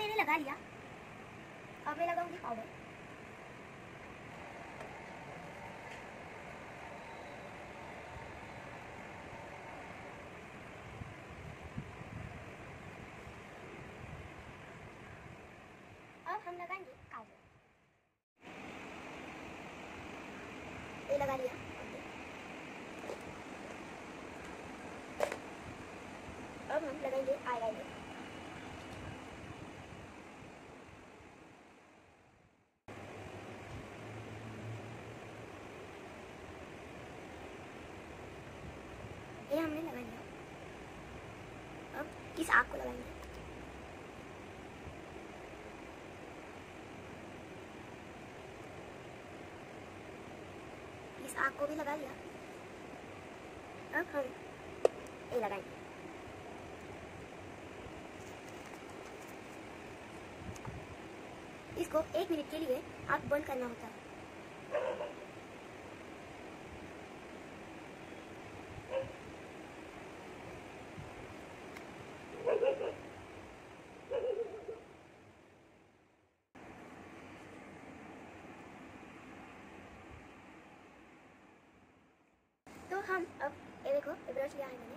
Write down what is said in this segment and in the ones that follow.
मैंने लगा लिया, अब मैं लगाऊंगी पाउडर। अब हम लगाएंगे काजल। ये लगा लिया। अब हम लगाएंगे आईलाइनर। ये हमने लगा लिया। अब इस आग को लगाएंगे। इस आग को भी लगा लिया। अब हम ये लगाएंगे। इसको 1 मिनट के लिए आग बंद करना होता है। तो हम अब ये देखो, ये ब्रश लिया है मैंने,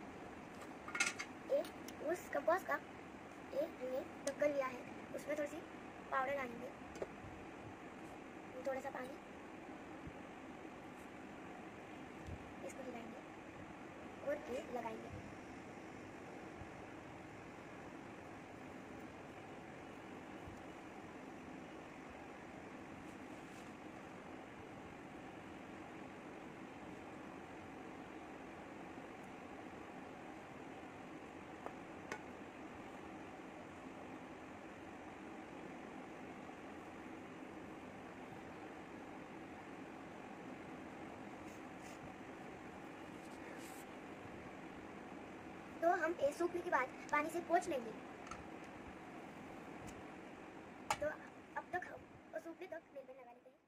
ये उस कंपास का ये हमने ढक्कन लिया है, उसमें थोड़ी सी पाउडर डालेंगे, थोड़ा सा पानी, इसको हिलाएंगे और ये लगाएंगे। तो हम ये सूखने के बाद पानी से पोंछ लेंगे। तो अब तक हम सूखने तक नेल पेंट लगा लेते हैं।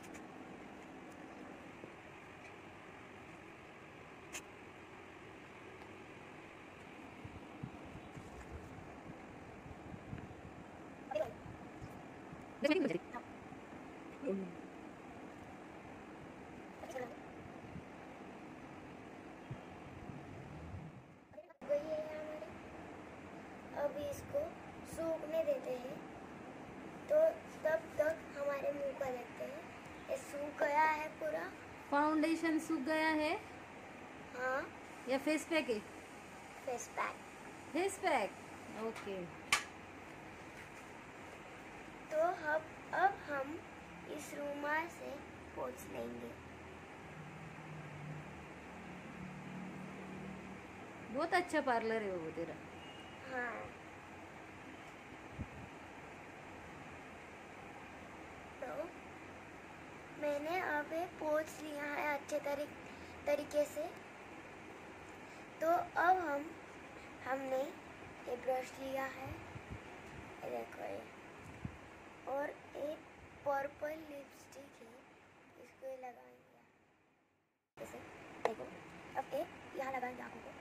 अब इसको सूखने देते हैं। तो तब तक हमारे मुंह का देखते हैं, ये सूख गया है पूरा। फाउंडेशन सूख गया है? हाँ। या फेस पैक है? Face pack. Face pack, okay. तो अब हम इस रूमाल से पोंछ लेंगे। बहुत अच्छा पार्लर है वो तेरा। हाँ। तो मैंने अब पोंछ लिया है अच्छे तरीके से। तो अब हमने ये ब्रश लिया है, ये देखो ये, और एक पर्पल लिपस्टिक है, इसको लगाएंगे ऐसे। देखो अब ये यहाँ लगाएंगे आँखों को,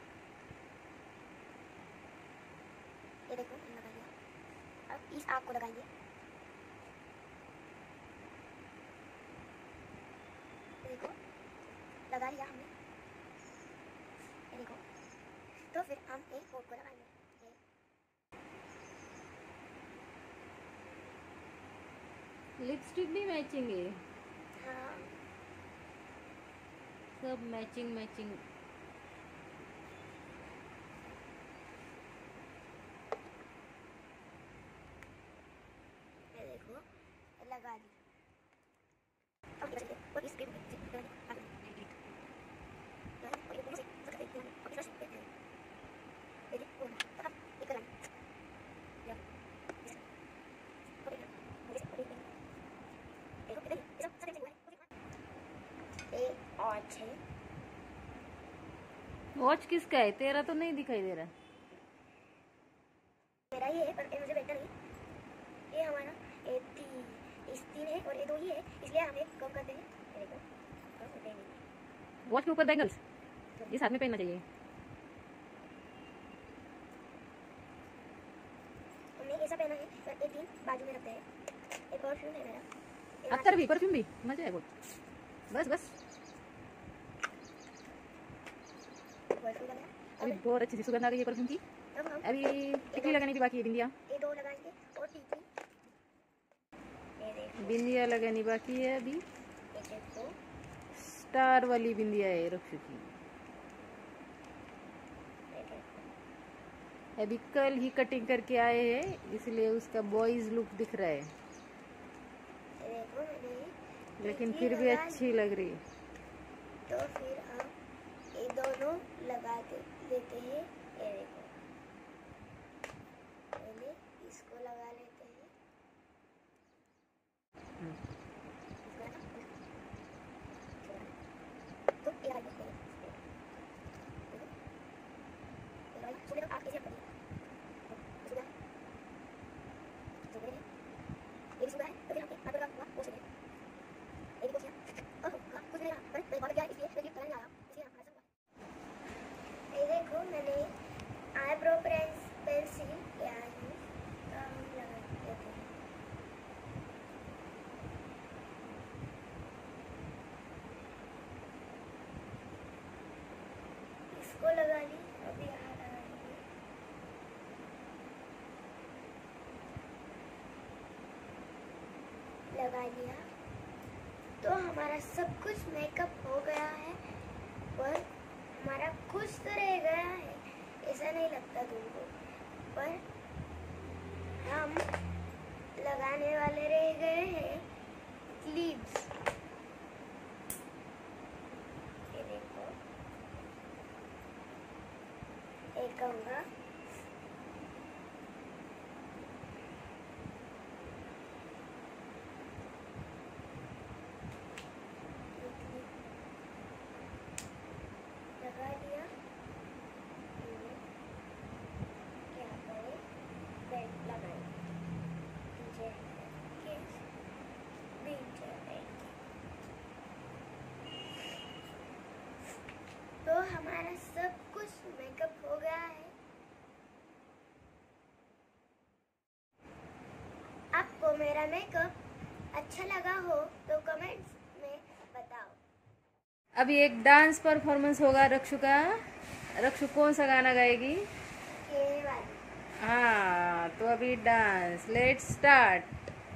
ये देखो लगा लिया। अब इस आँख को लगाएंगे। देखो लगा लिया हमने, ये देखो। तो फिर हम एक होठ को लगाएंगे। लिपस्टिक भी मैचिंग है? हाँ। सब मैचिंग मैचिंग। ये देखो लगा दी। अब और इस क्रीम वॉच किसका है? तेरा तो नहीं दिखाई दे रहा। मेरा ही है, पर मुझे बेहतर नहीं। ये हमारा इस 3 है और ये 2 ही है, इसलिए हम एक कम करते हैं। ये देखो वॉच के ऊपर बैंगल्स इस हाथ में पहनना चाहिए। हमने ऐसा पहना है, तो एक दिन बाजू में रखते हैं। एक परफ्यूम है मेरा, अत्तर भी, परफ्यूम भी मजा है बहुत। बस बस परफ्यूम लगाया। अभी बहुत अच्छी सी सुगंध आ गई है परफ्यूम की। अब हम अभी टिकली लगाने की बाकी है, बिंदिया ये 2 लगाएंगे और टिकली। ये देखो, बिंदिया लगानी बाकी है अभी। ये देखो, स्टार वाली बिंदिया है रक्षु की। ये देखो, अभी कल ही कटिंग करके आए हैं, इसलिए उसका बॉयज लुक दिख रहा है, ये देखो मैंने लेकिन टिकली फिर भी लगा अच्छी लग रही है। तो फिर हम ये दोनों लगा देते हैं। ये देखो, पहले इसको लगा लेते हैं। तो ये लगा देते हैं। आप कैसे करेंगे? ये सुबह है, तो फिर हम आगे का हुआ वो सुबह। ये देखो क्या? ओह, हाँ, कुछ नहीं रहा। पर मैं बहुत गया इसलिए मैं कलर नहीं आया। इसलिए हमारा सब हुआ। ये देखो मैंने आईब्रो पेंसिल लिया है, तो हम लगा देते हैं। इसको लगा ली, अभी यहाँ लगाएंगे। लगा लिया तो हमारा सब कुछ मेकअप हो गया है, पर हमारा कुछ तो रह गया है, ऐसा नहीं लगता तुमको? पर हम लगाने वाले रह गए हैं क्लिप्स। ये देखो, एक कहूँगा, लगा लिया। क्या करें, बेल्ट लगाए, नीचे बीच तो हमारा सब कुछ मेकअप हो गया है। आपको मेरा मेकअप अच्छा लगा हो तो कमेंट्स में बताओ। अभी एक डांस परफॉर्मेंस होगा रक्षु का। रक्षु कौन सा गाना गाएगी? ये वाली। हाँ, तो अभी डांस, लेट्स स्टार्ट।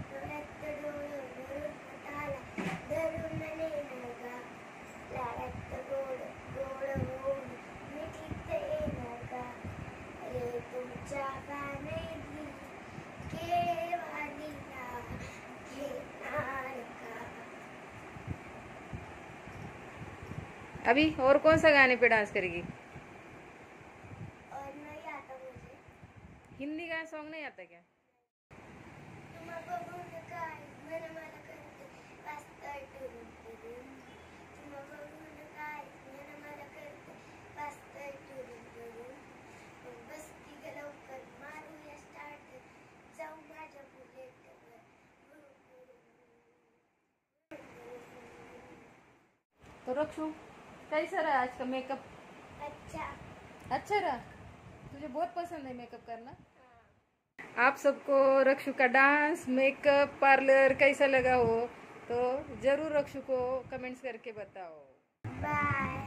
अभी और कौन सा गाने पे डांस करेगी? और नहीं आता मुझे। हिंदी का सॉन्ग नहीं आता क्या? तो रक्षु, कैसा रहा आज का मेकअप? अच्छा। अच्छा रहा? तुझे बहुत पसंद है मेकअप करना? आप सबको रक्षु का डांस, मेकअप, पार्लर कैसा लगा हो तो जरूर रक्षु को कमेंट्स करके बताओ। बाय।